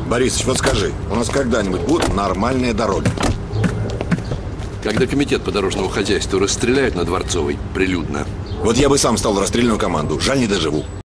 Борисович, вот скажи, у нас когда-нибудь будут нормальные дороги? Когда комитет по дорожному хозяйству расстреляют на Дворцовой прилюдно. Вот я бы сам стал расстрельную команду. Жаль, не доживу.